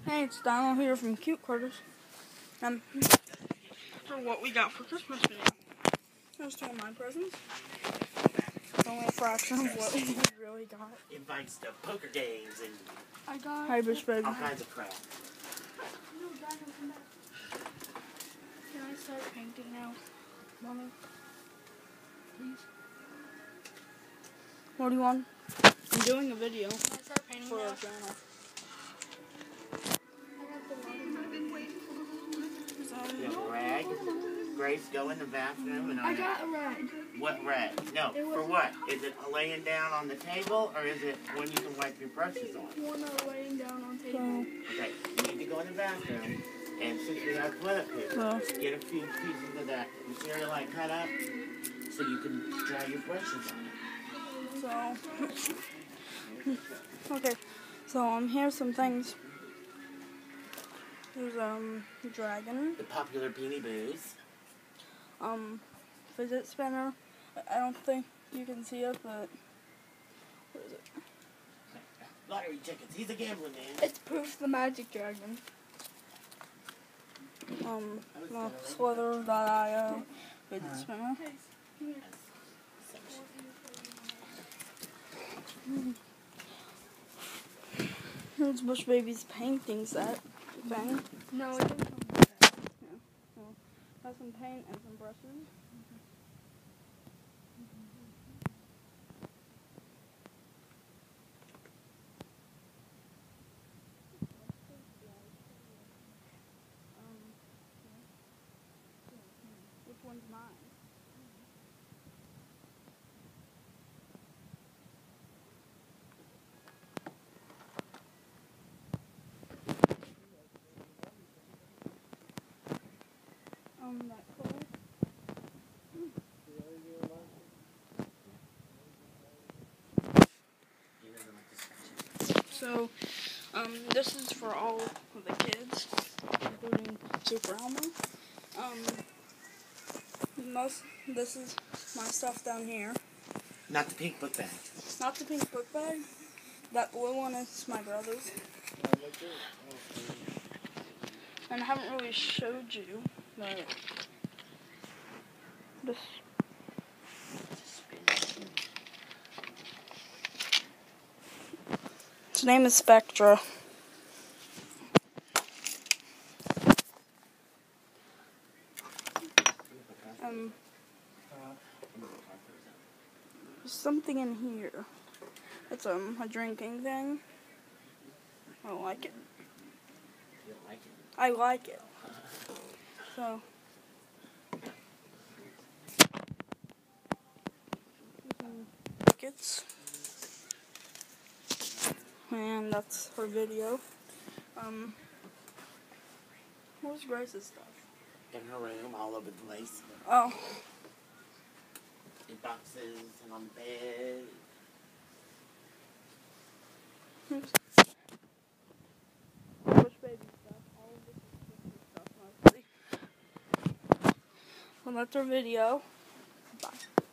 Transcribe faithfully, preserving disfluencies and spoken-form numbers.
Hey, it's Donald here from Cute Critters. Um, for what we got for Christmas video. Here's two of my presents. It's only a fraction of what we really got. Invites to poker games and I got Hi, Bush Baby. all kinds of crap. Can I start painting now, Mommy? Please. What do you want? I'm doing a video Can I start painting for now? a channel. You have a rag. Grace, go in the bathroom and I got a rag. What rag? No, for what? Is it laying down on the table or is it when you can wipe your brushes on? One are laying down on the table. Okay, you need to go in the bathroom and since we have toilet paper, Well. get a few pieces of that material I cut up so you can dry your brushes on it. So, okay, so um, here's some things. There's um, dragon. The popular Beanie Boos. Um, fidget spinner. I don't think you can see it, but what is it? Lottery tickets. He's a gambling man. It's Proof the Magic Dragon. Um, well, Slither dot i o fidget Uh-huh. spinner. Here's Bush Baby's painting set thing. No, it didn't come with that. So, has some paint and some brushes. Um, which one's mine? Um, that color. He doesn't like to scratch it. So, um, this is for all of the kids, including Super Elmo. Um, most, this is my stuff down here. Not the pink book bag. Not the pink book bag. That blue one is my brother's. And I haven't really showed you, but this. His name is Spectra. Um, there's something in here. It's um a drinking thing. I don't like it. You don't like it? I like it. So. Some tickets. And that's her video. Um, where's Grace's stuff? In her room, all over the place. Oh, In boxes and on the bed. Bush Baby stuff. All of this is Bush stuff mostly. Well, that's our video.